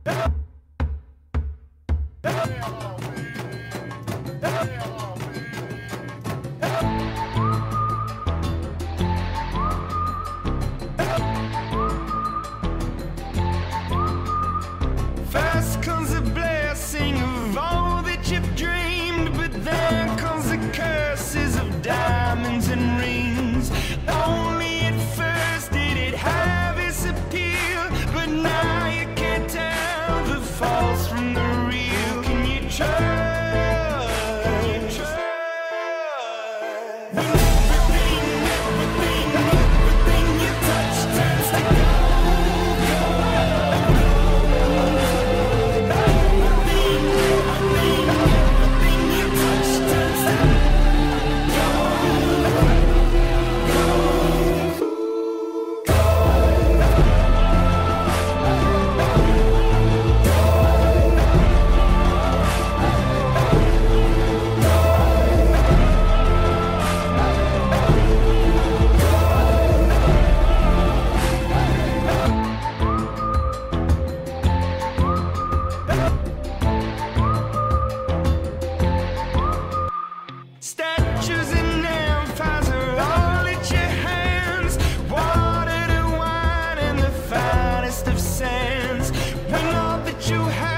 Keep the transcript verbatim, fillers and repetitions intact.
First comes the blessing of all that you've dreamed, but then comes the curses of diamonds and rings. Only at first did it have its appeal, but now you can't tell the false from the real. Can you trust? Can you trust? When everything, everything, everything you touch turns to gold, gold, gold. Everything, everything, everything you touch turns to gold, gold, gold. Statues and empires are all at your hands, water to wine and the finest of sands. When all that you have